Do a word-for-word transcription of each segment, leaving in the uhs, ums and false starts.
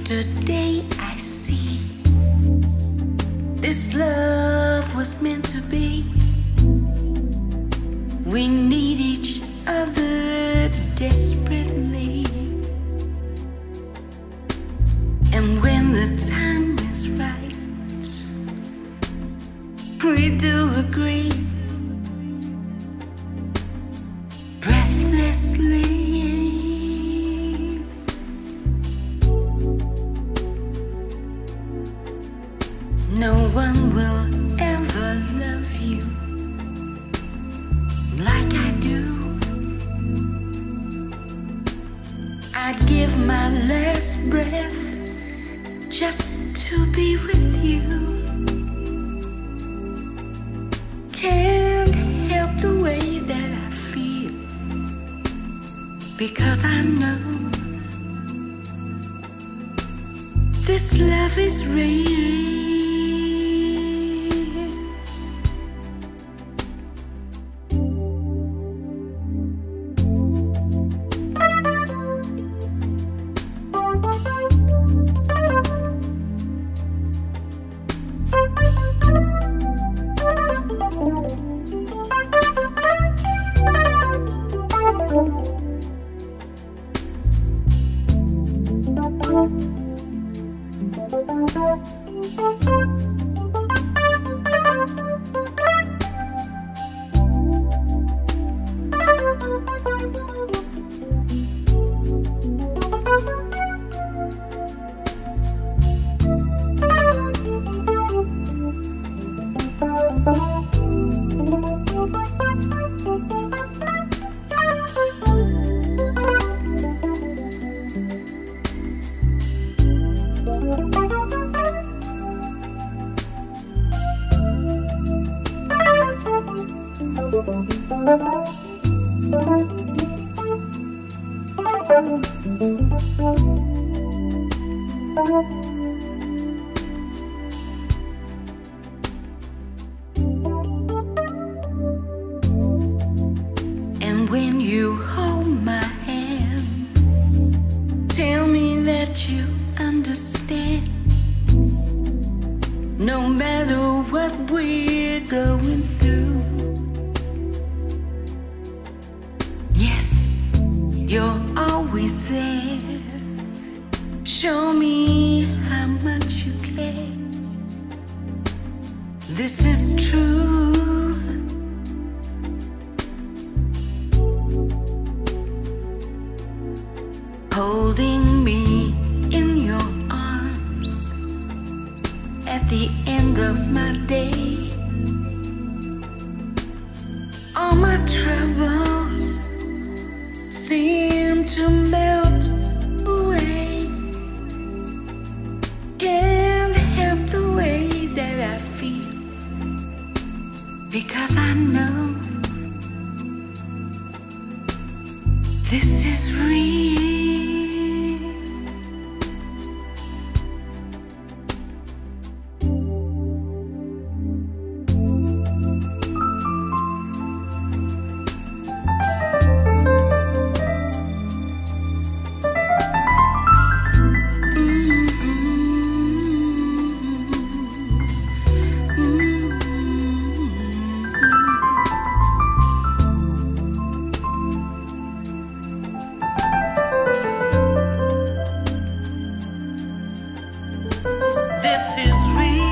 Today I see this love was meant to be. We need each other desperately, and when the time is right, we do agree breathlessly. No one will ever love you like I do. I'd give my last breath just to be with you. Can't help the way that I feel, because I know this love is real. And when you hold my hand, tell me that you understand. No matter what we're going through, yes, you're always there. Show me how much you care. This is true. Holding me in your arms at the end of my day. All my troubles seem to melt away. Can't help the way that I feel, because I know this is real. This is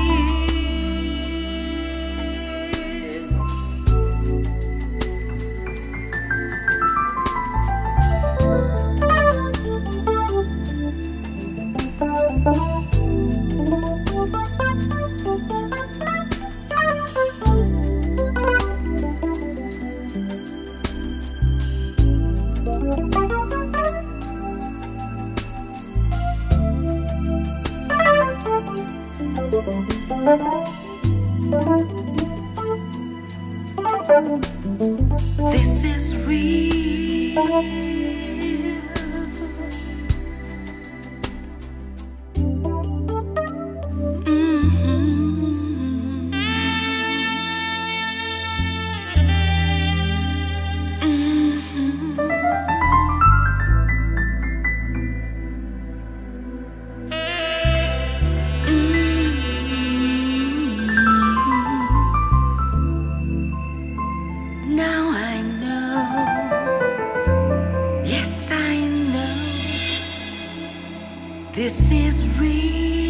This is real. Mm-hmm. This is real.